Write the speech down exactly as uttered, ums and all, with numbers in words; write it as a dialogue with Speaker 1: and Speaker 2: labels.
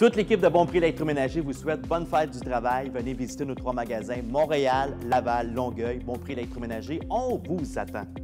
Speaker 1: Toute l'équipe de Bon Prix électroménager vous souhaite bonne fête du travail. Venez visiter nos trois magasins Montréal, Laval, Longueuil. Bon Prix électroménager, on vous attend.